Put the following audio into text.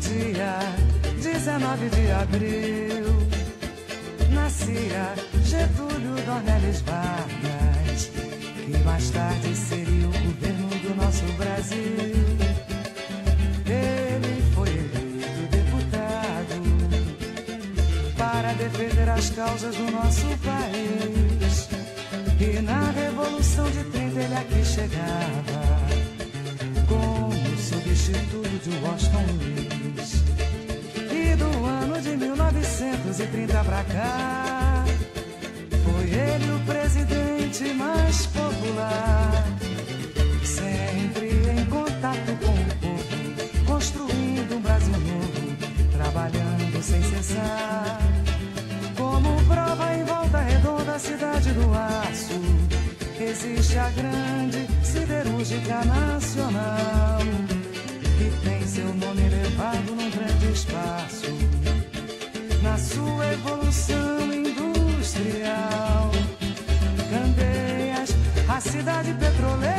dia 19 de abril, nascia Getúlio Dornelles Vargas, que mais tarde seria o governo do nosso Brasil. Ele foi eleito deputado para defender as causas do nosso país. E na Revolução de 30 ele aqui chegava como substituto de Washington Luiz. E do ano de 1930 pra cá, foi ele o presidente mais popular, sempre em contato com o povo, construindo um Brasil novo, trabalhando sem cessar. Como prova em Volta Redonda, a cidade do aço, existe a grande siderúrgica nacional, que tem seu nome elevado num grande espaço, na sua evolução industrial. Candeias, a cidade petroleira,